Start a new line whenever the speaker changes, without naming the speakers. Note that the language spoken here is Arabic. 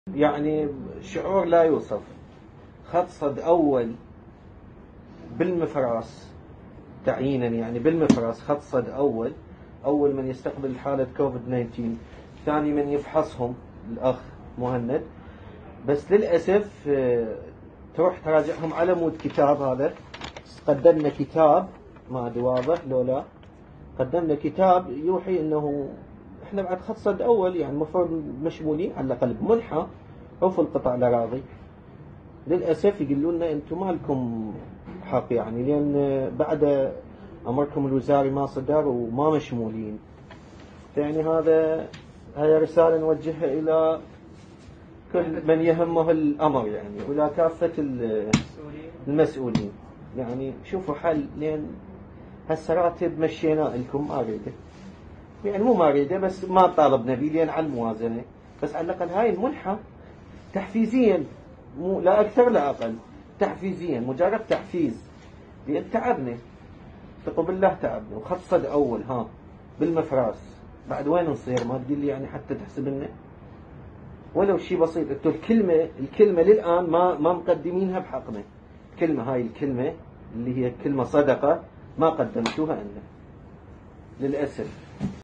يعني شعور لا يوصف. خط صد أول بالمفراس تعيينا، يعني بالمفراس خط صد أول من يستقبل حالة كوفيد 19، ثاني من يفحصهم الأخ مهند. بس للأسف تروح تراجعهم على مود كتاب. هذا قدمنا كتاب، ما أدري واضح لو لا، قدمنا كتاب يوحي أنه إحنا بعد خط صد أول يعني المفروض مشمولين على الأقل بمنحة أو في القطاع الأراضي. للأسف يقولون لنا أنتم ما لكم حق، يعني لأن بعد أمركم الوزاري ما صدر وما مشمولين. يعني هاي رسالة نوجهها إلى كل من يهمه الأمر، يعني وإلى كافة المسؤولين. يعني شوفوا حل، لأن هالسراتب مشينا لكم ما أريده، يعني مو ما أريده بس ما طالبنا به لأن على الموازنة. بس على الأقل هاي المنحة تحفيزيا، مو لا أكثر لا أقل، تحفيزيا، مجرد تحفيز، لأن تعبنا ثقوا بالله تعبنا. وخط صد أول بالمفراس بعد وين نصير؟ ما تقول لي يعني حتى تحسب لنا ولو شيء بسيط. انتوا الكلمة للآن ما مقدمينها بحقنا. هاي الكلمة اللي هي كلمة صدقة ما قدمتوها لنا للأسف.